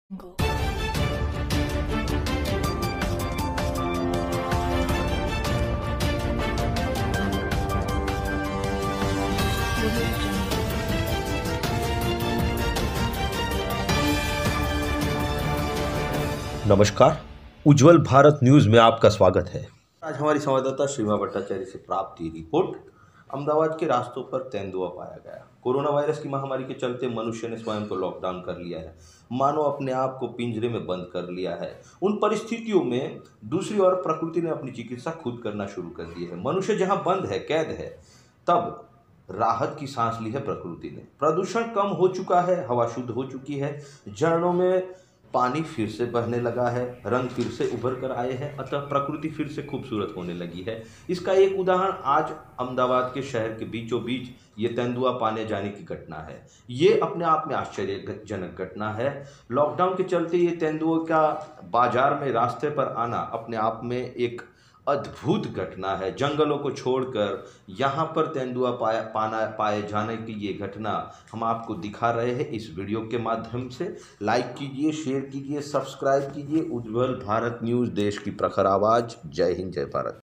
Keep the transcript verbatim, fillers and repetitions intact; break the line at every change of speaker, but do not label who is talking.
Jungle. Audio Jungle.
नमस्कार। उज्जवल Bharat news में आपका स्वागत है। आज हमारी संवाददाता श्रीमा भट्टाचार्य से प्राप्त ये रिपोर्ट। अहमदाबाद के रास्तों पर तेंदुआ पाया गया। कोरोना वायरस की महामारी के चलते मनुष्य ने स्वयं को लॉकडाउन कर लिया है, मानो अपने आप को पिंजरे में बंद कर लिया है। उन परिस्थितियों में दूसरी ओर प्रकृति ने अपनी चिकित्सा खुद करना शुरू कर दी है। मनुष्य जहां बंद है, कैद है, तब राहत की सांस ली है प्रकृति ने। प्रदूषण कम हो चुका है, हवा शुद्ध हो चुकी है, झरनों में पानी फिर से बहने लगा है, रंग फिर से उभर कर आए हैं, अतः प्रकृति फिर से खूबसूरत होने लगी है। इसका एक उदाहरण आज अहमदाबाद के शहर के बीचों बीच ये तेंदुआ पाने जाने की घटना है। ये अपने आप में आश्चर्यजनक घटना है। लॉकडाउन के चलते ये तेंदुओं का बाजार में रास्ते पर आना अपने आप में एक अद्भुत घटना है। जंगलों को छोड़कर यहाँ पर तेंदुआ पाया पाना पाए जाने की ये घटना हम आपको दिखा रहे हैं इस वीडियो के माध्यम से। लाइक कीजिए, शेयर कीजिए, सब्सक्राइब कीजिए। उज्जवल भारत न्यूज़, देश की प्रखर आवाज़। जय हिंद, जय भारत।